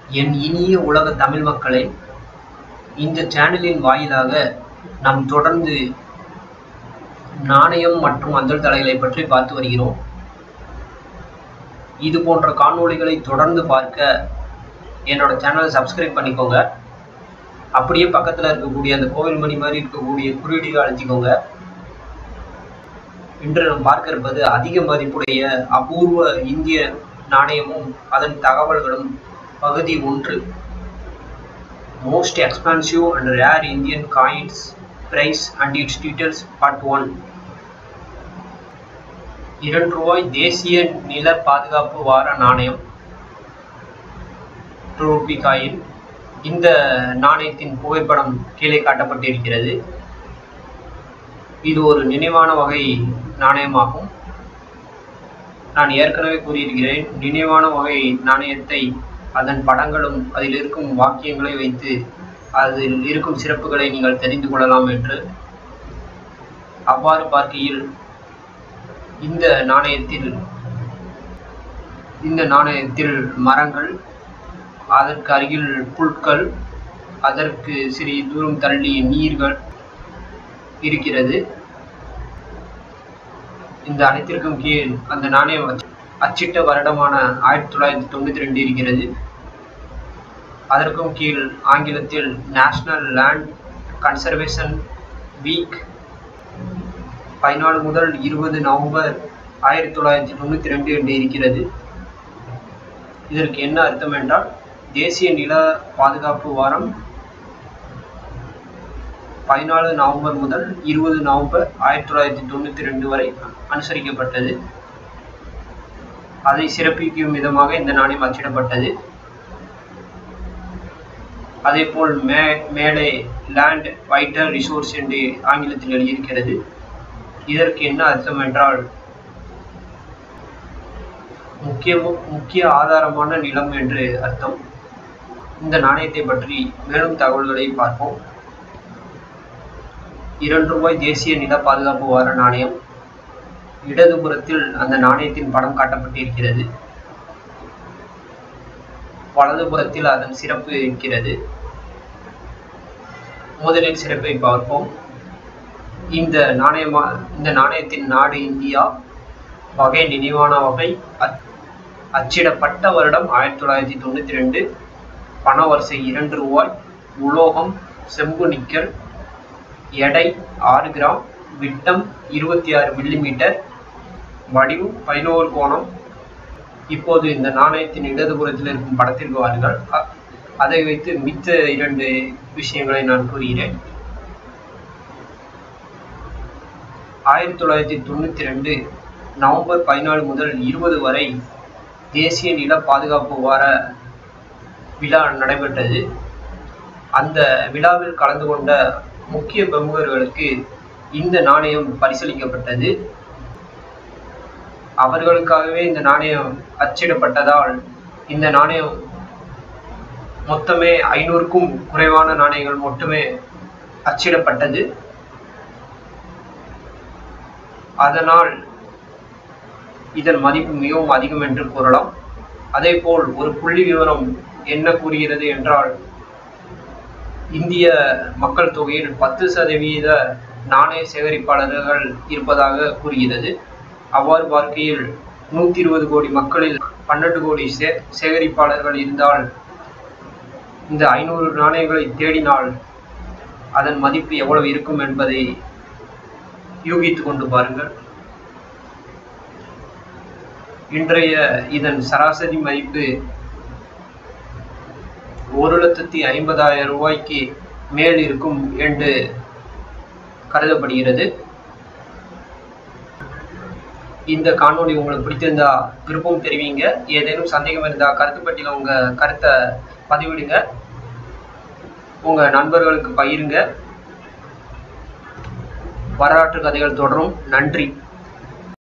என் இனிய உலக தமிழ் மக்களே, இந்த சேனலின் வாயிலாக நாம் தொடர்ந்து நாணயம் மற்றும் அஞ்சல் தலைகளை பற்றி பார்த்து வருகிறோம். இது போன்ற காணொளிகளை தொடர்ந்து பார்க்க என்னோட சேனலை சப்ஸ்கிரைப் பண்ணிக்கோங்க. அப்படியே பக்கத்தில் இருக்கக்கூடிய அந்த கோவில் மணி மாதிரி இருக்கக்கூடிய குறியீடுகளை அழுத்திக்கோங்க. இன்று நாம் பார்க்க இருப்பது அதிக மதிப்புடைய அபூர்வ இந்திய நாணயமும் அதன் தகவல்களும் பகுதி 1. Most expensive and rare Indian coins, price and its details, part 1. 2 ரூபாய் தேசிய நில பாதுகாப்பு வார நாணயம், 2 rupee காயின். இந்த நாணயத்தின் புகைப்படம் கீழே காட்டப்பட்டிருக்கிறது. இது ஒரு நினைவான வகை நாணயமாகும். நான் ஏற்கனவே கூறியிருக்கிறேன், நினைவான வகை நாணயத்தை அதன் படங்களும் அதில் இருக்கும் வாக்கியங்களை வைத்து அதில் இருக்கும் சிறப்புகளை நீங்கள் தெரிந்து கொள்ளலாம் என்று. அவ்வாறு பார்க்கையில் இந்த நாணயத்தில் மரங்கள், அதற்கு அருகில் புற்கள், அதற்கு சிறிது தூரம் தள்ளி நீர்கள் இருக்கிறது. இந்த அனைத்திற்கும் கீழ் அந்த நாணயம் அச்சிட்ட வருடமான 1992 இருக்கிறது. அதற்கும் கீழ் ஆங்கிலத்தில் நேஷனல் லேண்ட் கன்சர்வேஷன் வீக் 14 முதல் 20 நவம்பர் 1992 என்று இருக்கிறது. இதற்கு என்ன அர்த்தம் என்றால், தேசிய நில பாதுகாப்பு வாரம் 14 நவம்பர் முதல் 20 நவம்பர் 1992 வரை அனுசரிக்கப்பட்டது. அதை சிறப்பிக்கும் விதமாக இந்த நாணயம் அச்சிடப்பட்டது. அதேபோல் மேலே லேண்ட் வைட்டல் ரிசோர்ஸ் என்று ஆங்கிலத்தில் எழுதியிருக்கிறது. இதற்கு என்ன அர்த்தம் என்றால், முக்கிய ஆதாரமான நிலம் என்று அர்த்தம். இந்த நாணயத்தை பற்றி மேலும் தகவல்களை பார்ப்போம். 2 ரூபாய் தேசிய நில பாதுகாப்பு வார நாணயம். இடதுபுறத்தில் அந்த நாணயத்தின் படம் காட்டப்பட்டிருக்கிறது. வலதுபுறத்தில் அதன் சிறப்பு இருக்கிறது. முதலில் சிறப்பை பார்ப்போம். இந்த நாணயத்தின் நாடு இந்தியா, வகை நினைவான வகை, அச்சிடப்பட்ட வருடம் 1992, பண வரிசை 2 ரூபாய், உலோகம் செம்பு நிக்கல், எடை 6 கிராம், விட்டம் 26 மில்லிமீட்டர், வடிவம் 11 கோணம். இப்போது இந்த நாணயத்தின் இடதுபுறத்தில் இருக்கும் படத்திற்கு வாருங்கள். அதை வைத்து மித்த 2 விஷயங்களை நான் கூறுகிறேன். 1992 நவம்பர் 14 முதல் 20 வரை தேசிய நில பாதுகாப்பு வார விழா நடைபெற்றது. அந்த விழாவில் கலந்து கொண்ட முக்கிய பிரமுகர்களுக்கு இந்த நாணயம் பரிசளிக்கப்பட்டது. அவர்களுக்காகவே இந்த நாணயம் அச்சிடப்பட்டதால் இந்த நாணயம் மொத்தமே 500க்கும் குறைவான நாணயங்கள் மட்டுமே அச்சிடப்பட்டது. அதனால் இதன் மதிப்பு மிகவும் அதிகம் என்று கூறலாம். அதேபோல் ஒரு புள்ளி விவரம் என்ன கூறுகிறது என்றால், இந்திய மக்கள் தொகையில் 10% நாணய சேகரிப்பாளர்கள் இருப்பதாக கூறுகிறது. அவ்வாறு பார்க்கையில் 120 கோடி மக்களில் 12 கோடி சேகரிப்பாளர்கள் இருந்தால், இந்த 500 நாணயங்களை தேடினால் அதன் மதிப்பு எவ்வளவு இருக்கும் என்பதை யூகித்து கொண்டு பாருங்கள். இன்றைய இதன் சராசரி மதிப்பு 1,50,000 ரூபாய்க்கு மேல் இருக்கும் என்று கருதப்படுகிறது. இந்த காணொளி உங்களுக்கு பிடித்திருந்தா விருப்பம் தெரிவிங்க. ஏதேனும் சந்தேகம் இருந்தால் கருத்து பட்டியலில் உங்கள் கருத்தை பதிவிடுங்க. உங்கள் நண்பர்களுக்கு பகிருங்க. வரலாற்று கதைகள் தொடரும். நன்றி.